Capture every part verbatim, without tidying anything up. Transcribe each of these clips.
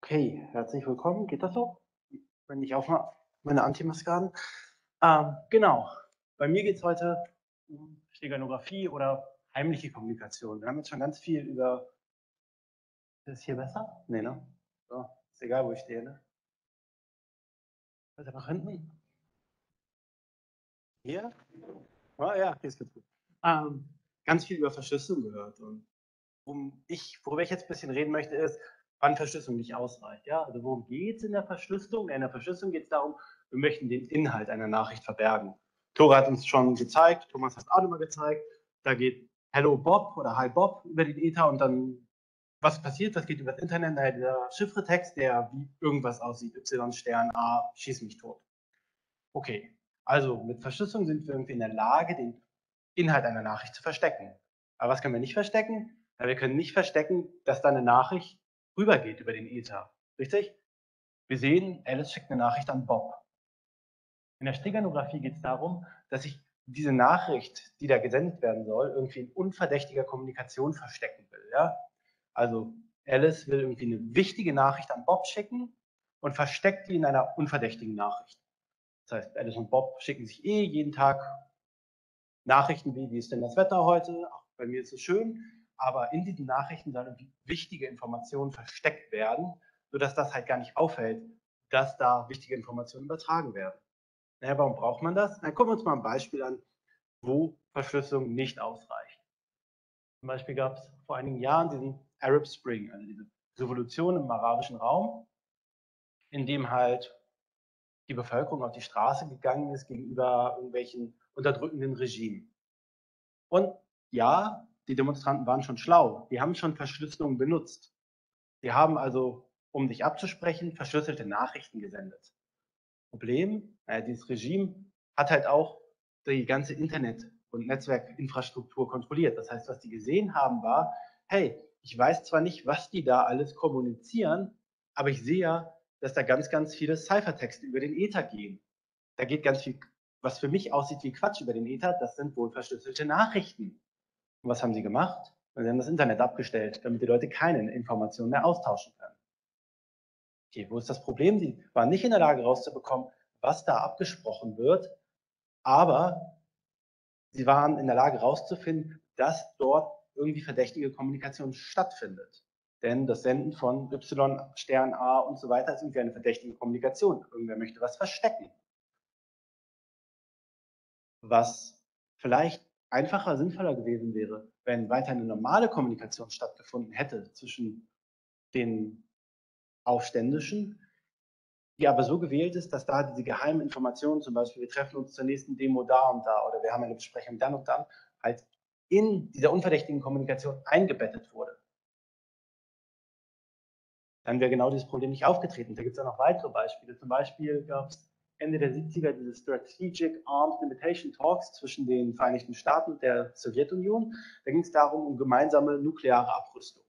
Okay, herzlich willkommen. Geht das so? Wenn ich auch mal meine Antimaske an. Ähm, genau. Bei mir geht es heute um Steganographie oder heimliche Kommunikation. Wir haben jetzt schon ganz viel über. Ist es hier besser? Nee, ne? So, ist egal, wo ich stehe, ne? Weiter nach hinten. Hier? Ah ja, hier ist ganz gut. Ähm, ganz viel über Verschlüsselung gehört. Und um ich, worüber ich jetzt ein bisschen reden möchte, ist, wann Verschlüsselung nicht ausreicht. Ja? Also worum geht es in der Verschlüsselung? In der Verschlüsselung geht es darum, wir möchten den Inhalt einer Nachricht verbergen. Tora hat uns schon gezeigt, Thomas hat es auch nochmal gezeigt, da geht Hello Bob oder Hi Bob über den Ether und dann, was passiert? Das geht über das Internet, naja, dieser Chiffretext, der wie irgendwas aussieht, Y, Stern, A, schieß mich tot. Okay, also mit Verschlüsselung sind wir irgendwie in der Lage, den Inhalt einer Nachricht zu verstecken. Aber was können wir nicht verstecken? Ja, wir können nicht verstecken, dass da eine Nachricht rübergeht über den Ether. Richtig? Wir sehen, Alice schickt eine Nachricht an Bob. In der Steganographie geht es darum, dass ich diese Nachricht, die da gesendet werden soll, irgendwie in unverdächtiger Kommunikation verstecken will. Ja? Also Alice will irgendwie eine wichtige Nachricht an Bob schicken und versteckt die in einer unverdächtigen Nachricht. Das heißt, Alice und Bob schicken sich eh jeden Tag Nachrichten wie, wie ist denn das Wetter heute? Ach, bei mir ist es schön. Aber in diesen Nachrichten sollen irgendwie wichtige Informationen versteckt werden, sodass das halt gar nicht auffällt, dass da wichtige Informationen übertragen werden. Naja, warum braucht man das? Dann gucken wir uns mal ein Beispiel an, wo Verschlüsselung nicht ausreicht. Zum Beispiel gab es vor einigen Jahren diesen Arab Spring, also diese Revolution im arabischen Raum, in dem halt die Bevölkerung auf die Straße gegangen ist gegenüber irgendwelchen unterdrückenden Regimen. Und ja, die Demonstranten waren schon schlau. Die haben schon Verschlüsselung benutzt. Die haben also, um sich abzusprechen, verschlüsselte Nachrichten gesendet. Problem, naja, dieses Regime hat halt auch die ganze Internet- und Netzwerkinfrastruktur kontrolliert. Das heißt, was die gesehen haben, war, hey, ich weiß zwar nicht, was die da alles kommunizieren, aber ich sehe ja, dass da ganz, ganz viele Ciphertexte über den Ether gehen. Da geht ganz viel, was für mich aussieht wie Quatsch über den Ether, das sind wohl verschlüsselte Nachrichten. Und was haben sie gemacht? Sie haben das Internet abgestellt, damit die Leute keine Informationen mehr austauschen können. Okay, wo ist das Problem? Sie waren nicht in der Lage rauszubekommen, was da abgesprochen wird, aber sie waren in der Lage herauszufinden, dass dort irgendwie verdächtige Kommunikation stattfindet. Denn das Senden von Y, Stern A und so weiter ist irgendwie eine verdächtige Kommunikation. Irgendwer möchte was verstecken. Was vielleicht einfacher, sinnvoller gewesen wäre, wenn weiter eine normale Kommunikation stattgefunden hätte zwischen den Aufständischen, die aber so gewählt ist, dass da diese geheimen Informationen, zum Beispiel, wir treffen uns zur nächsten Demo da und da oder wir haben eine Besprechung dann und dann, halt in dieser unverdächtigen Kommunikation eingebettet wurde. Dann wäre genau dieses Problem nicht aufgetreten. Da gibt es auch noch weitere Beispiele. Zum Beispiel gab es Ende der siebziger diese Strategic Arms Limitation Talks zwischen den Vereinigten Staaten und der Sowjetunion. Da ging es darum, um gemeinsame nukleare Abrüstung.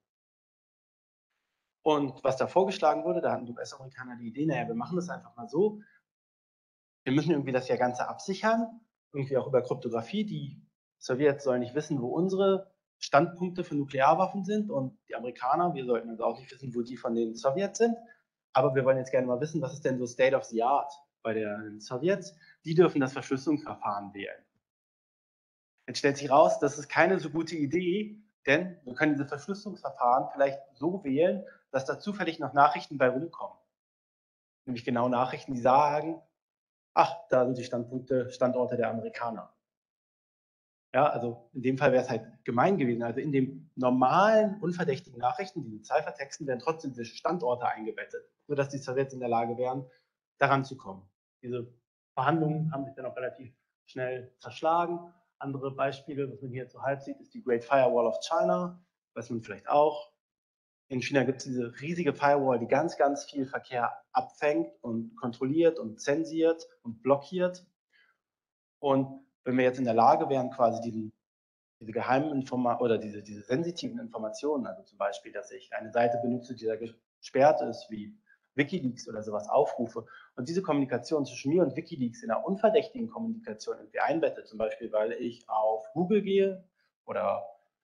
Und was da vorgeschlagen wurde, da hatten die U S-Amerikaner die Idee, naja, wir machen das einfach mal so. Wir müssen irgendwie das ja Ganze absichern, irgendwie auch über Kryptographie. Die Sowjets sollen nicht wissen, wo unsere Standpunkte für Nuklearwaffen sind und die Amerikaner, wir sollten also auch nicht wissen, wo die von den Sowjets sind. Aber wir wollen jetzt gerne mal wissen, was ist denn so State of the Art bei den Sowjets? Die dürfen das Verschlüsselungsverfahren wählen. Jetzt stellt sich raus, das ist keine so gute Idee, denn wir können diese Verschlüsselungsverfahren vielleicht so wählen, dass da zufällig noch Nachrichten bei rumkommen. Nämlich genau Nachrichten, die sagen, ach, da sind die Standpunkte, Standorte der Amerikaner. Ja, also in dem Fall wäre es halt gemein gewesen. Also in den normalen, unverdächtigen Nachrichten, diese Ciphertexten, werden trotzdem diese Standorte eingebettet, sodass die Sowjets in der Lage wären, daran zu kommen. Diese Verhandlungen haben sich dann auch relativ schnell zerschlagen. Andere Beispiele, was man hier so halb sieht, ist die Great Firewall of China, weiß man vielleicht auch. In China gibt es diese riesige Firewall, die ganz, ganz viel Verkehr abfängt und kontrolliert und zensiert und blockiert. Und wenn wir jetzt in der Lage wären, quasi diesen, diese geheimen Informationen oder diese, diese sensitiven Informationen, also zum Beispiel, dass ich eine Seite benutze, die da gesperrt ist, wie Wikileaks oder sowas aufrufe und diese Kommunikation zwischen mir und Wikileaks in einer unverdächtigen Kommunikation irgendwie einbette, zum Beispiel, weil ich auf Google gehe oder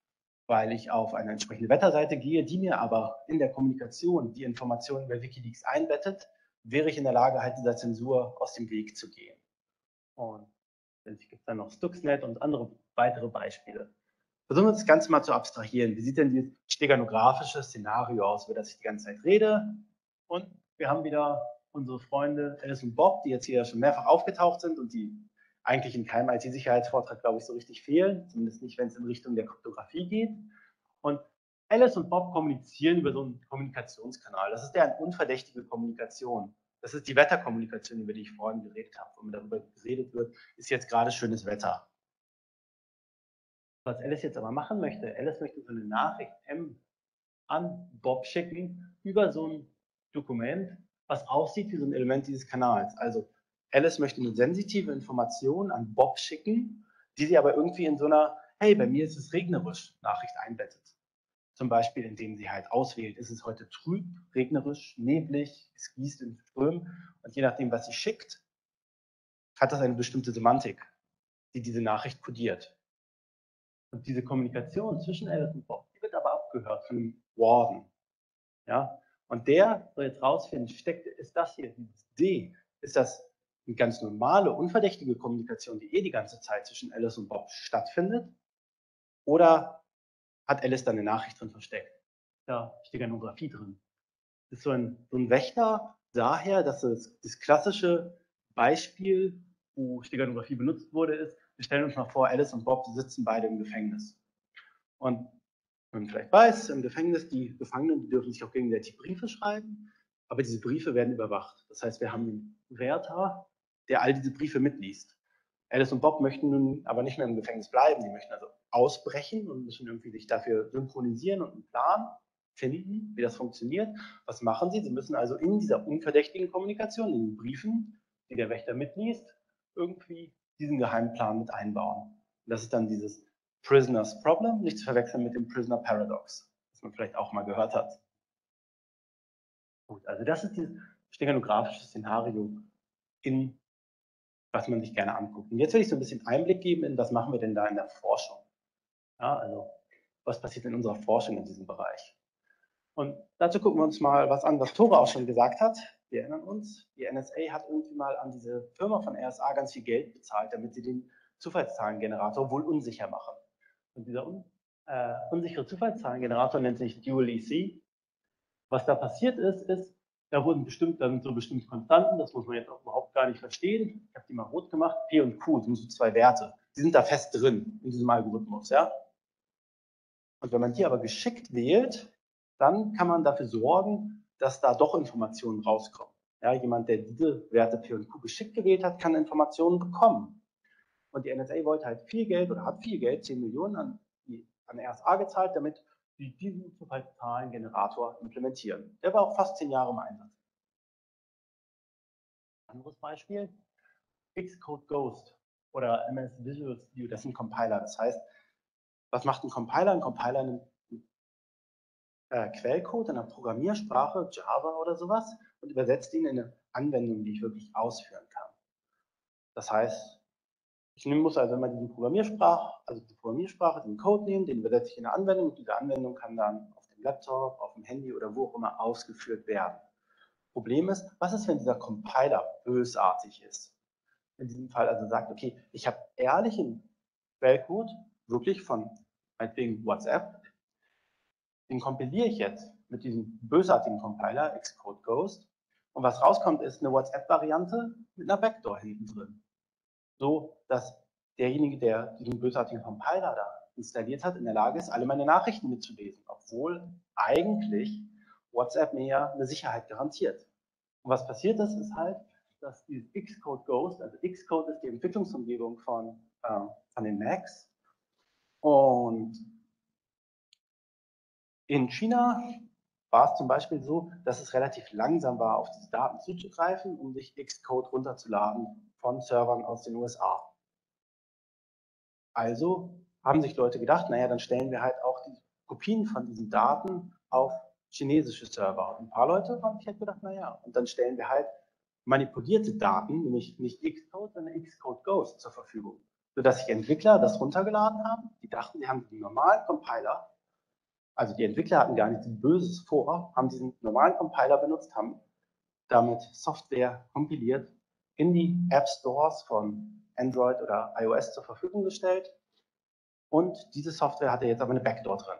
weil ich auf eine entsprechende Wetterseite gehe, die mir aber in der Kommunikation die Informationen über Wikileaks einbettet, wäre ich in der Lage, halt dieser Zensur aus dem Weg zu gehen. Und es gibt dann noch Stuxnet und andere weitere Beispiele. Versuchen wir das Ganze mal zu abstrahieren. Wie sieht denn dieses steganographische Szenario aus, über das ich die ganze Zeit rede? Und wir haben wieder unsere Freunde Alice und Bob, die jetzt hier schon mehrfach aufgetaucht sind und die eigentlich in keinem I T-Sicherheitsvortrag, glaube ich, so richtig fehlen, zumindest nicht, wenn es in Richtung der Kryptographie geht. Und Alice und Bob kommunizieren über so einen Kommunikationskanal. Das ist deren unverdächtige Kommunikation. Das ist die Wetterkommunikation, über die ich vorhin geredet habe. Wenn darüber geredet wird, ist jetzt gerade schönes Wetter. Was Alice jetzt aber machen möchte, Alice möchte so eine Nachricht M an Bob schicken über so ein Dokument, was aussieht wie so ein Element dieses Kanals. Also Alice möchte eine sensitive Information an Bob schicken, die sie aber irgendwie in so einer, hey, bei mir ist es regnerisch, Nachricht einbettet. Zum Beispiel, indem sie halt auswählt, ist es heute trüb, regnerisch, neblig, es gießt in Strömen. Und je nachdem, was sie schickt, hat das eine bestimmte Semantik, die diese Nachricht kodiert. Und diese Kommunikation zwischen Alice und Bob, die wird aber abgehört von dem Warden. Ja? Und der soll jetzt rausfinden, steckt, ist das hier, dieses D, ist das eine ganz normale, unverdächtige Kommunikation, die eh die ganze Zeit zwischen Alice und Bob stattfindet? Oder hat Alice da eine Nachricht drin versteckt? Da steht Steganografie drin. Das ist so ein, so ein Wächter daher, dass das, das klassische Beispiel, wo Steganografie benutzt wurde, ist, wir stellen uns mal vor, Alice und Bob sitzen beide im Gefängnis. Und man vielleicht weiß, im Gefängnis, die Gefangenen, die dürfen sich auch gegenseitig Briefe schreiben, aber diese Briefe werden überwacht. Das heißt, wir haben einen Wärter, der all diese Briefe mitliest. Alice und Bob möchten nun aber nicht mehr im Gefängnis bleiben, die möchten also ausbrechen und müssen irgendwie sich dafür synchronisieren und einen Plan finden, wie das funktioniert. Was machen sie? Sie müssen also in dieser unverdächtigen Kommunikation, in den Briefen, die der Wächter mitliest, irgendwie diesen Geheimplan mit einbauen. Und das ist dann dieses Prisoner's Problem, nicht zu verwechseln mit dem Prisoner Paradox, das man vielleicht auch mal gehört hat. Gut, also das ist dieses steganographische Szenario, in was man sich gerne anguckt. Und jetzt will ich so ein bisschen Einblick geben in, was machen wir denn da in der Forschung. Ja, also was passiert in unserer Forschung in diesem Bereich. Und dazu gucken wir uns mal was an, was Tore auch schon gesagt hat. Wir erinnern uns, die N S A hat irgendwie mal an diese Firma von R S A ganz viel Geld bezahlt, damit sie den Zufallszahlengenerator wohl unsicher machen. Und dieser un, äh, unsichere Zufallszahlengenerator nennt sich Dual E C. Was da passiert ist, ist, da wurden bestimmt, da sind so bestimmte Konstanten, das muss man jetzt auch überhaupt gar nicht verstehen. Ich habe die mal rot gemacht, P und Q sind so zwei Werte. Die sind da fest drin in diesem Algorithmus, ja. Und wenn man die aber geschickt wählt, dann kann man dafür sorgen, dass da doch Informationen rauskommen. Ja, jemand, der diese Werte P und Q geschickt gewählt hat, kann Informationen bekommen. Und die N S A wollte halt viel Geld oder hat viel Geld, zehn Millionen an, die, an R S A gezahlt, damit sie diesen Zufallszahlengenerator implementieren. Der war auch fast zehn Jahre im Einsatz. Anderes Beispiel, Xcode Ghost oder M S Visual Studio, das ist ein Compiler. Das heißt, was macht ein Compiler? Ein Compiler nimmt äh, Quellcode in einer Programmiersprache, Java oder sowas, und übersetzt ihn in eine Anwendung, die ich wirklich ausführen kann. Das heißt, ich muss also immer diese Programmiersprache, also die Programmiersprache, den Code nehmen, den übersetze ich in eine Anwendung und diese Anwendung kann dann auf dem Laptop, auf dem Handy oder wo auch immer ausgeführt werden. Problem ist, was ist, wenn dieser Compiler bösartig ist? In diesem Fall also sagt, okay, ich habe ehrlichen Quellcode, wirklich von meinetwegen WhatsApp, den kompiliere ich jetzt mit diesem bösartigen Compiler, Xcode Ghost, und was rauskommt, ist eine WhatsApp-Variante mit einer Backdoor hinten drin. So, dass derjenige, der diesen bösartigen Compiler da installiert hat, in der Lage ist, alle meine Nachrichten mitzulesen, obwohl eigentlich WhatsApp mir ja eine Sicherheit garantiert. Und was passiert ist, ist halt, dass dieses Xcode Ghost, also Xcode ist die Entwicklungsumgebung von, äh, von den Macs, und in China war es zum Beispiel so, dass es relativ langsam war, auf diese Daten zuzugreifen, um sich Xcode runterzuladen von Servern aus den U S A. Also haben sich Leute gedacht, naja, dann stellen wir halt auch die Kopien von diesen Daten auf chinesische Server. Und ein paar Leute haben sich halt gedacht, naja, und dann stellen wir halt manipulierte Daten, nämlich nicht Xcode, sondern Xcode Ghost zur Verfügung, sodass sich Entwickler das runtergeladen haben, die dachten, sie haben den normalen Compiler Also die Entwickler hatten gar nichts Böses vor, haben diesen normalen Compiler benutzt, haben damit Software kompiliert, in die App Stores von Android oder iOS zur Verfügung gestellt. Und diese Software hatte jetzt aber eine Backdoor drin.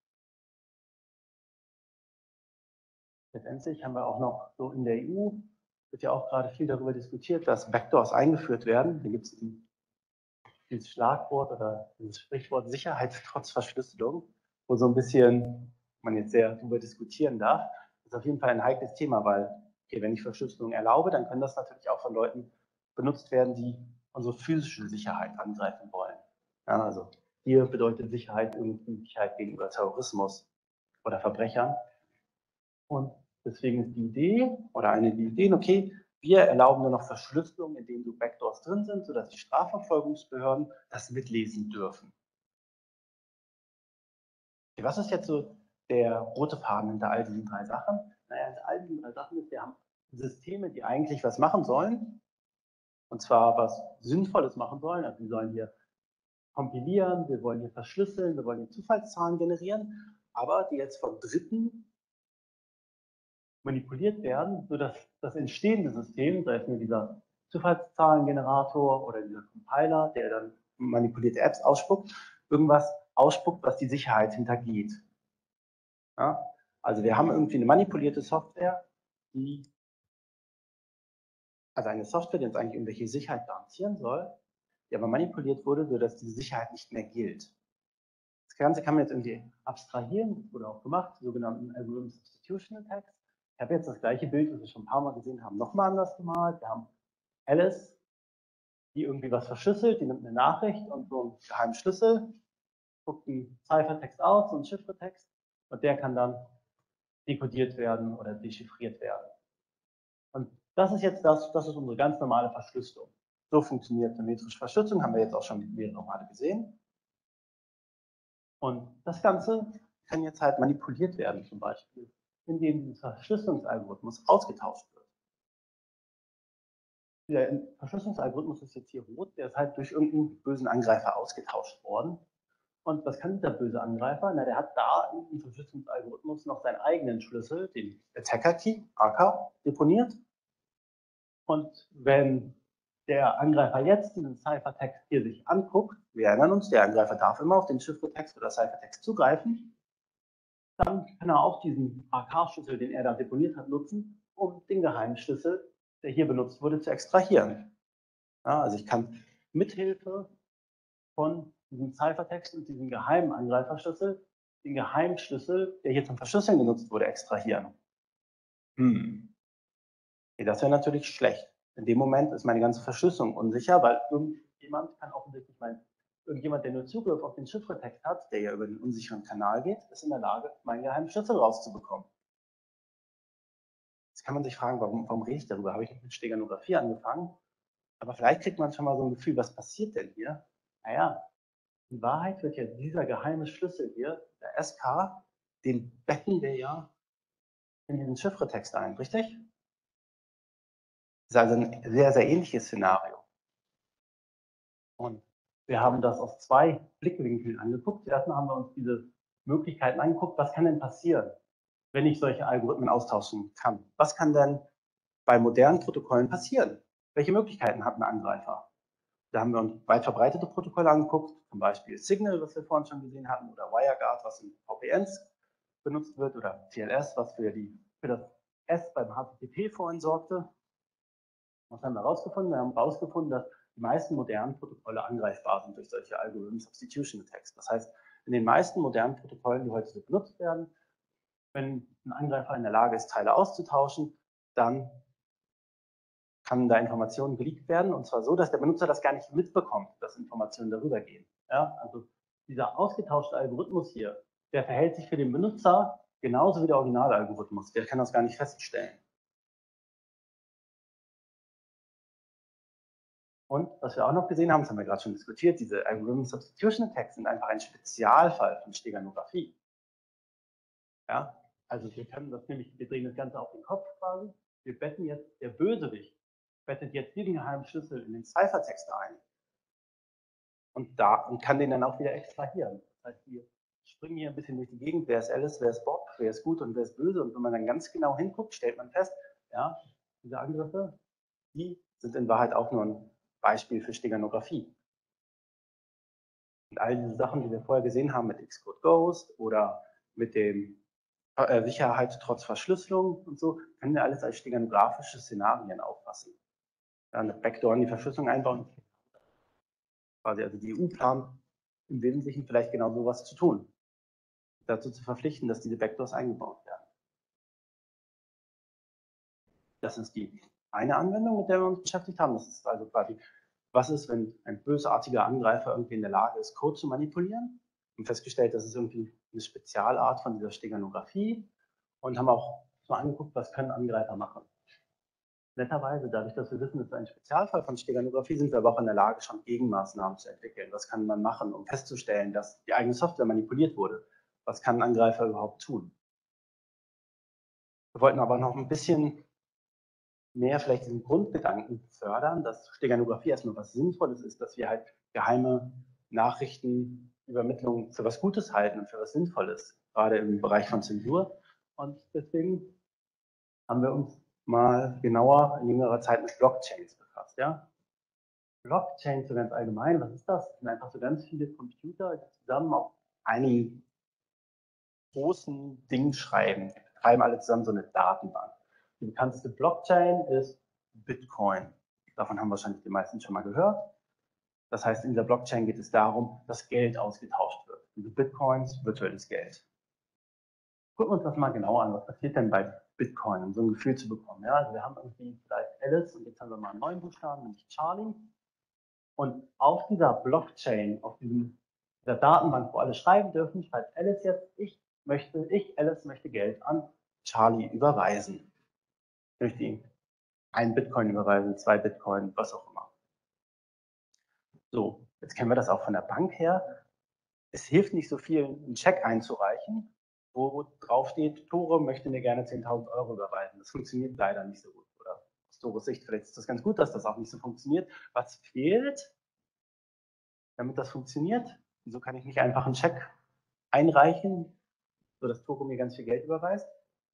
Letztendlich haben wir auch noch so in der E U, wird ja auch gerade viel darüber diskutiert, dass Backdoors eingeführt werden. Hier gibt es dieses Schlagwort oder dieses Sprichwort Sicherheit trotz Verschlüsselung, wo so ein bisschen man jetzt sehr darüber diskutieren darf. Das ist auf jeden Fall ein heikles Thema, weil, okay, wenn ich Verschlüsselung erlaube, dann können das natürlich auch von Leuten benutzt werden, die unsere physische Sicherheit angreifen wollen. Ja, also hier bedeutet Sicherheit irgendwie Sicherheit gegenüber Terrorismus oder Verbrechern. Und deswegen ist die Idee oder eine der Ideen, okay, wir erlauben nur noch Verschlüsselung, indem so Backdoors drin sind, sodass die Strafverfolgungsbehörden das mitlesen dürfen. Okay, was ist jetzt so der rote Faden hinter all diesen drei Sachen? Naja, hinter all diesen drei Sachen ist, wir haben Systeme, die eigentlich was machen sollen, und zwar was Sinnvolles machen sollen. Also wir sollen hier kompilieren, wir wollen hier verschlüsseln, wir wollen hier Zufallszahlen generieren, aber die jetzt von Dritten manipuliert werden, sodass das entstehende System, sei es nur dieser Zufallszahlengenerator oder dieser Compiler, der dann manipulierte Apps ausspuckt, irgendwas ausspuckt, was die Sicherheit hintergeht. Ja? Also wir haben irgendwie eine manipulierte Software, die, also eine Software, die uns eigentlich irgendwelche Sicherheit garantieren soll, die aber manipuliert wurde, sodass diese Sicherheit nicht mehr gilt. Das Ganze kann man jetzt irgendwie abstrahieren, das wurde auch gemacht, die sogenannten Algorithm Substitution Attacks. Ich habe jetzt das gleiche Bild, das wir schon ein paar Mal gesehen haben, nochmal anders gemalt. Wir haben Alice, die irgendwie was verschlüsselt, die nimmt eine Nachricht und so einen geheimen Schlüssel, guckt einen Ciphertext aus, so einen Chiffretext, und der kann dann dekodiert werden oder dechiffriert werden. Und das ist jetzt das, das ist unsere ganz normale Verschlüsselung. So funktioniert symmetrische Verschlüsselung, haben wir jetzt auch schon mehrere Male gesehen. Und das Ganze kann jetzt halt manipuliert werden, zum Beispiel, indem dieser Verschlüsselungsalgorithmus ausgetauscht wird. Der Verschlüsselungsalgorithmus ist jetzt hier rot, der ist halt durch irgendeinen bösen Angreifer ausgetauscht worden. Und was kann dieser böse Angreifer? Na, der hat da in dem Verschlüsselungsalgorithmus noch seinen eigenen Schlüssel, den Attacker Key, A K, deponiert. Und wenn der Angreifer jetzt diesen Ciphertext hier sich anguckt, wir erinnern uns, der Angreifer darf immer auf den Chiffretext oder Ciphertext zugreifen, dann kann er auch diesen A K-Schlüssel, den er da deponiert hat, nutzen, um den geheimen Schlüssel, der hier benutzt wurde, zu extrahieren. Ja, also ich kann mithilfe von diesem Ciphertext und diesem geheimen Angreiferschlüssel den Geheimschlüssel, der hier zum Verschlüsseln genutzt wurde, extrahieren. Hm. Okay, das wäre natürlich schlecht. In dem Moment ist meine ganze Verschlüsselung unsicher, weil irgendjemand kann offensichtlich mein, irgendjemand, der nur Zugriff auf den Chiffretext hat, der ja über den unsicheren Kanal geht, ist in der Lage, meinen geheimen Schlüssel rauszubekommen. Jetzt kann man sich fragen, warum, warum rede ich darüber? Habe ich nicht mit Steganographie angefangen? Aber vielleicht kriegt man schon mal so ein Gefühl, was passiert denn hier? Naja, in Wahrheit wird ja dieser geheime Schlüssel hier, der S K, den betten wir ja in diesen Chiffretext ein, richtig? Das ist also ein sehr, sehr ähnliches Szenario. Und wir haben das aus zwei Blickwinkeln angeguckt. Erstmal haben wir uns diese Möglichkeiten angeguckt, was kann denn passieren, wenn ich solche Algorithmen austauschen kann? Was kann denn bei modernen Protokollen passieren? Welche Möglichkeiten hat ein Angreifer? Da haben wir uns weit verbreitete Protokolle angeguckt, zum Beispiel Signal, was wir vorhin schon gesehen hatten, oder WireGuard, was in V P Ns benutzt wird, oder T L S, was für, die, für das S beim H T T P vorhin sorgte. Was haben wir herausgefunden? Wir haben herausgefunden, dass die meisten modernen Protokolle angreifbar sind durch solche Algorithmen Substitution Attacks. Das heißt, in den meisten modernen Protokollen, die heute so benutzt werden, wenn ein Angreifer in der Lage ist, Teile auszutauschen, dann kann da Informationen geleakt werden, und zwar so, dass der Benutzer das gar nicht mitbekommt, dass Informationen darüber gehen. Ja, also dieser ausgetauschte Algorithmus hier, der verhält sich für den Benutzer genauso wie der Originalalgorithmus. Der kann das gar nicht feststellen. Und was wir auch noch gesehen haben, das haben wir gerade schon diskutiert, diese Algorithm Substitution Attacks sind einfach ein Spezialfall von Steganographie. Ja, also wir können das nämlich, wir drehen das Ganze auf den Kopf quasi. Wir betten jetzt, der Bösewicht bettet jetzt diesen geheimen Schlüssel in den Ciphertext ein. Und, da, und kann den dann auch wieder extrahieren. Das heißt, wir springen hier ein bisschen durch die Gegend, wer ist Alice, wer ist Bob, wer ist gut und wer ist böse. Und wenn man dann ganz genau hinguckt, stellt man fest, ja, diese Angriffe, die sind in Wahrheit auch nur ein Beispiel für Steganographie. Und all diese Sachen, die wir vorher gesehen haben mit Xcode Ghost oder mit dem äh, Sicherheit trotz Verschlüsselung und so, können wir alles als steganografische Szenarien auffassen. Ja, eine Backdoor in die Verschlüsselung einbauen. Quasi, also die E U plant im Wesentlichen vielleicht genau sowas zu tun. Dazu zu verpflichten, dass diese Backdoors eingebaut werden. Das ist die eine Anwendung, mit der wir uns beschäftigt haben. Das ist also quasi, was ist, wenn ein bösartiger Angreifer irgendwie in der Lage ist, Code zu manipulieren? Wir haben festgestellt, das ist irgendwie eine Spezialart von dieser Steganographie und haben auch mal angeguckt, was können Angreifer machen. Netterweise, dadurch, dass wir wissen, es ist ein Spezialfall von Steganographie, sind wir aber auch in der Lage, schon Gegenmaßnahmen zu entwickeln. Was kann man machen, um festzustellen, dass die eigene Software manipuliert wurde? Was kann ein Angreifer überhaupt tun? Wir wollten aber noch ein bisschen mehr vielleicht diesen Grundgedanken fördern, dass Steganographie erstmal was Sinnvolles ist, dass wir halt geheime Nachrichtenübermittlung für was Gutes halten und für was Sinnvolles, gerade im Bereich von Zensur. Und deswegen haben wir uns mal genauer in jüngerer Zeit mit Blockchains befasst. Ja? Blockchains so ganz allgemein, was ist das? Das sind einfach so ganz viele Computer, die zusammen auf einem großen Ding schreiben. Die betreiben alle zusammen so eine Datenbank. Die bekannteste Blockchain ist Bitcoin. Davon haben wahrscheinlich die meisten schon mal gehört. Das heißt, in dieser Blockchain geht es darum, dass Geld ausgetauscht wird. Diese Bitcoins, virtuelles Geld. Gucken wir uns das mal genauer an. Was passiert denn bei Bitcoin, um so ein Gefühl zu bekommen? Ja, also wir haben irgendwie vielleicht Alice und jetzt haben wir mal einen neuen Buchstaben, nämlich Charlie. Und auf dieser Blockchain, auf diesem, dieser Datenbank, wo alle schreiben dürfen, schreibt Alice jetzt, ich möchte, ich, Alice, möchte Geld an Charlie überweisen. Ich möchte ihm ein Bitcoin überweisen, zwei Bitcoin, was auch immer. So, jetzt kennen wir das auch von der Bank her. Es hilft nicht so viel, einen Scheck einzureichen, wo drauf steht, Tore möchte mir gerne zehntausend Euro überweisen. Das funktioniert leider nicht so gut. Oder aus Tores Sicht, vielleicht ist das ganz gut, dass das auch nicht so funktioniert. Was fehlt, damit das funktioniert? Wieso kann ich nicht einfach einen Scheck einreichen, sodass Tore mir ganz viel Geld überweist?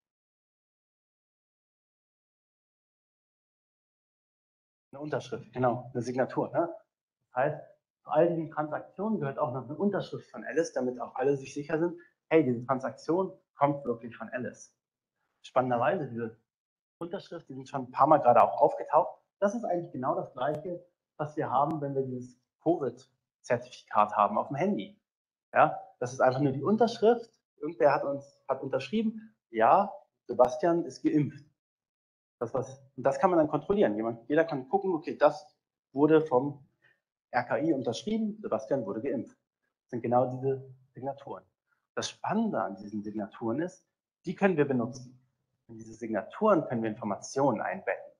Eine Unterschrift, genau, eine Signatur. Ne? Das heißt, zu all diesen Transaktionen gehört auch noch eine Unterschrift von Alice, damit auch alle sich sicher sind, hey, diese Transaktion kommt wirklich von Alice. Spannenderweise, diese Unterschrift, die sind schon ein paar Mal gerade auch aufgetaucht. Das ist eigentlich genau das Gleiche, was wir haben, wenn wir dieses Covid-Zertifikat haben auf dem Handy. Ja, das ist einfach nur die Unterschrift. Irgendwer hat uns hat unterschrieben, ja, Sebastian ist geimpft. Das, was, und das kann man dann kontrollieren. Jemand, jeder kann gucken, okay, das wurde vom R K I unterschrieben, Sebastian wurde geimpft. Das sind genau diese Signaturen. Das Spannende an diesen Signaturen ist, die können wir benutzen. In diese Signaturen können wir Informationen einbetten.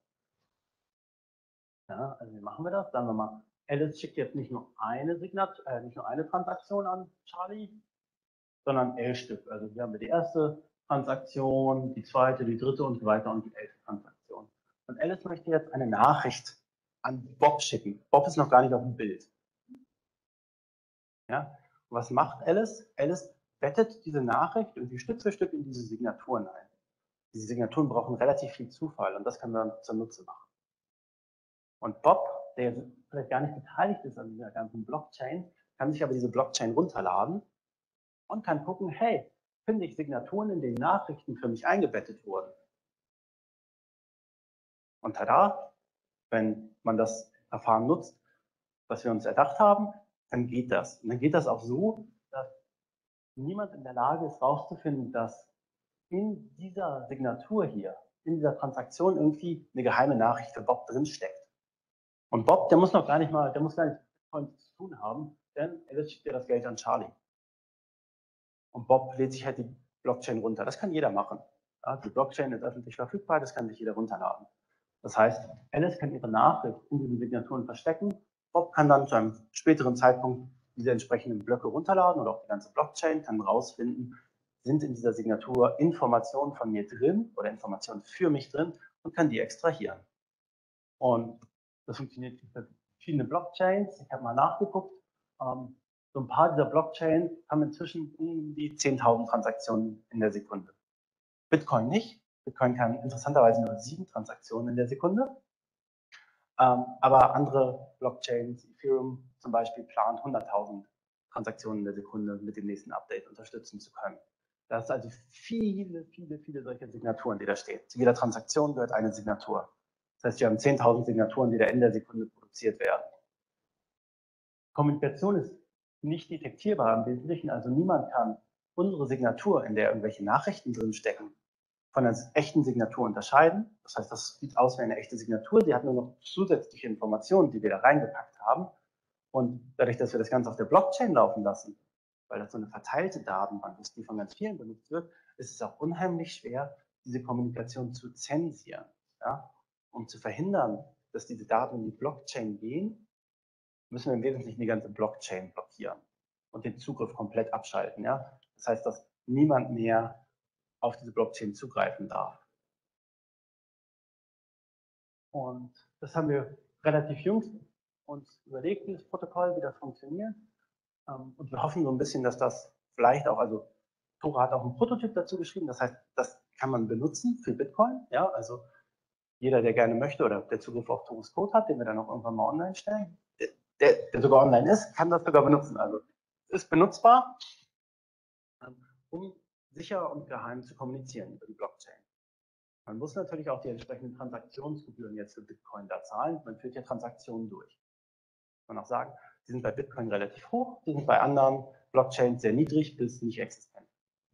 Ja, also wie machen wir das? Sagen wir mal, Alice schickt jetzt nicht nur eine Signat, äh, nicht nur eine Transaktion an Charlie, sondern elf Stück. Also hier haben wir die erste Transaktion, die zweite, die dritte und so weiter und die elfte Transaktion. Und Alice möchte jetzt eine Nachricht an Bob schicken. Bob ist noch gar nicht auf dem Bild. Ja? Und was macht Alice? Alice bettet diese Nachricht irgendwie Stück für Stück in diese Signaturen ein. Diese Signaturen brauchen relativ viel Zufall und das können wir dann zunutze machen. Und Bob, der vielleicht gar nicht beteiligt ist an dieser ganzen Blockchain, kann sich aber diese Blockchain runterladen und kann gucken, hey, finde ich Signaturen, in denen Nachrichten für mich eingebettet wurden. Und tada, wenn man das Verfahren nutzt, was wir uns erdacht haben, dann geht das. Und dann geht das auch so, dass niemand in der Lage ist, herauszufinden, dass in dieser Signatur hier, in dieser Transaktion irgendwie eine geheime Nachricht für Bob drinsteckt. Und Bob, der muss noch gar nicht mal, der muss gar nichts mit Bitcoin zu tun haben, denn Alice schickt ja das Geld an Charlie. Und Bob lädt sich halt die Blockchain runter. Das kann jeder machen. Ja, die Blockchain ist öffentlich verfügbar, das kann sich jeder runterladen. Das heißt, Alice kann ihre Nachricht in diesen Signaturen verstecken. Bob kann dann zu einem späteren Zeitpunkt diese entsprechenden Blöcke runterladen oder auch die ganze Blockchain, kann herausfinden, sind in dieser Signatur Informationen von mir drin oder Informationen für mich drin und kann die extrahieren. Und das funktioniert für verschiedene Blockchains. Ich habe mal nachgeguckt. Ähm, So ein paar dieser Blockchains haben inzwischen um die zehntausend Transaktionen in der Sekunde. Bitcoin nicht. Bitcoin kann interessanterweise nur sieben Transaktionen in der Sekunde. Ähm, aber andere Blockchains, Ethereum zum Beispiel, plant hunderttausend Transaktionen in der Sekunde mit dem nächsten Update unterstützen zu können. Das ist also viele, viele, viele solche Signaturen, die da stehen. Zu jeder Transaktion gehört eine Signatur. Das heißt, wir haben zehntausend Signaturen, die da in der Sekunde produziert werden. Kommunikation ist nicht detektierbar im Wesentlichen, also niemand kann unsere Signatur, in der irgendwelche Nachrichten drin stecken, von einer echten Signatur unterscheiden. Das heißt, das sieht aus wie eine echte Signatur. Sie hat nur noch zusätzliche Informationen, die wir da reingepackt haben. Und dadurch, dass wir das Ganze auf der Blockchain laufen lassen, weil das so eine verteilte Datenbank ist, die von ganz vielen benutzt wird, ist es auch unheimlich schwer, diese Kommunikation zu zensieren. Ja? Um zu verhindern, dass diese Daten in die Blockchain gehen, müssen wir im Wesentlichen die ganze Blockchain blockieren und den Zugriff komplett abschalten. Ja? Das heißt, dass niemand mehr auf diese Blockchain zugreifen darf. Und das haben wir relativ jüngst uns überlegt, dieses Protokoll, wie das funktioniert. Und wir hoffen so ein bisschen, dass das vielleicht auch, also Tora hat auch einen Prototyp dazu geschrieben, das heißt, das kann man benutzen für Bitcoin. Ja, also jeder, der gerne möchte oder der Zugriff auf Toros Code hat, den wir dann auch irgendwann mal online stellen, der, der sogar online ist, kann das sogar benutzen. Also ist benutzbar, um sicher und geheim zu kommunizieren über die Blockchain. Man muss natürlich auch die entsprechenden Transaktionsgebühren jetzt für Bitcoin da zahlen. Man führt ja Transaktionen durch. Man kann auch sagen, die sind bei Bitcoin relativ hoch, die sind bei anderen Blockchains sehr niedrig bis nicht existent.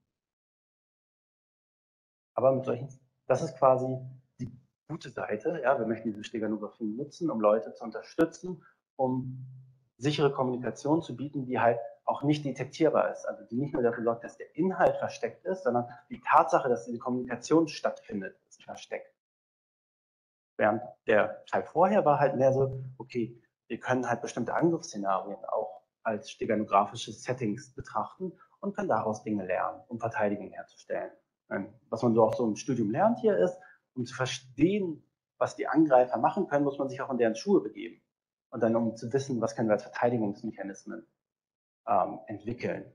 Aber mit solchen, das ist quasi die gute Seite. Ja, wir möchten diese Steganographie nutzen, um Leute zu unterstützen, um sichere Kommunikation zu bieten, die halt auch nicht detektierbar ist. Also die nicht nur dafür sorgt, dass der Inhalt versteckt ist, sondern die Tatsache, dass diese Kommunikation stattfindet, ist versteckt. Während der Teil vorher war halt mehr so, okay, wir können halt bestimmte Angriffsszenarien auch als steganographische Settings betrachten und können daraus Dinge lernen, um Verteidigung herzustellen. Was man so auch so im Studium lernt hier ist, um zu verstehen, was die Angreifer machen können, muss man sich auch in deren Schuhe begeben. Und dann, um zu wissen, was können wir als Verteidigungsmechanismen ähm, entwickeln.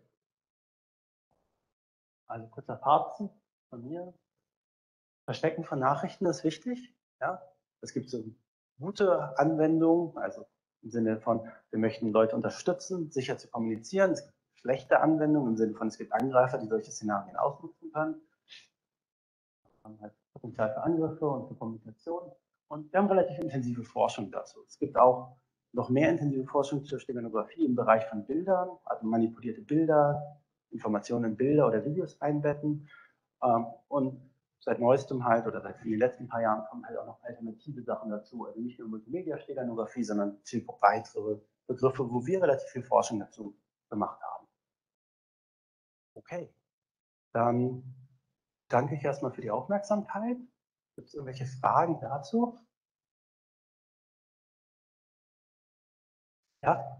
Also kurzer Fazit von mir. Verstecken von Nachrichten ist wichtig. Ja? Es gibt so gute Anwendungen, also im Sinne von, wir möchten Leute unterstützen, sicher zu kommunizieren. Es gibt schlechte Anwendungen im Sinne von, es gibt Angreifer, die solche Szenarien ausnutzen können. Wir haben halt Potenzial für Angriffe und für Kommunikation. Und wir haben relativ intensive Forschung dazu. Es gibt auch noch mehr intensive Forschung zur Steganographie im Bereich von Bildern, also manipulierte Bilder, Informationen in Bilder oder Videos einbetten. Und seit neuestem halt oder seit den letzten paar Jahren kommen halt auch noch alternative Sachen dazu. Also nicht nur Multimedia-Steganographie, sondern viel weitere Begriffe, wo wir relativ viel Forschung dazu gemacht haben. Okay, dann danke ich erstmal für die Aufmerksamkeit. Gibt es irgendwelche Fragen dazu? Ja?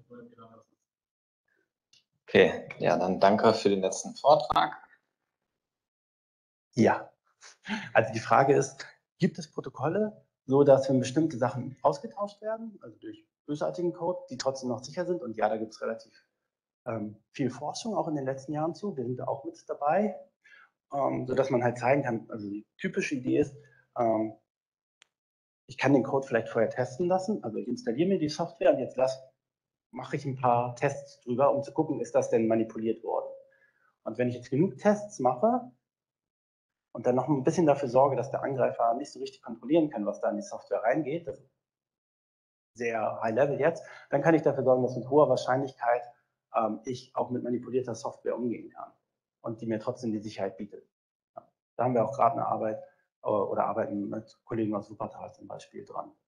Okay, ja, dann danke für den letzten Vortrag. Ja, also die Frage ist, gibt es Protokolle, so dass wenn bestimmte Sachen ausgetauscht werden, also durch bösartigen Code, die trotzdem noch sicher sind? Und ja, da gibt es relativ ähm, viel Forschung auch in den letzten Jahren zu. Wir sind da auch mit dabei, ähm, sodass man halt zeigen kann, also die typische Idee ist, ähm, ich kann den Code vielleicht vorher testen lassen, also ich installiere mir die Software und jetzt lass, mache ich ein paar Tests drüber, um zu gucken, ist das denn manipuliert worden? Und wenn ich jetzt genug Tests mache und dann noch ein bisschen dafür sorge, dass der Angreifer nicht so richtig kontrollieren kann, was da in die Software reingeht, das ist sehr high level jetzt, dann kann ich dafür sorgen, dass mit hoher Wahrscheinlichkeit ähm, ich auch mit manipulierter Software umgehen kann und die mir trotzdem die Sicherheit bietet. Ja, da haben wir auch gerade eine Arbeit äh, oder arbeiten mit Kollegen aus Wuppertal zum Beispiel dran.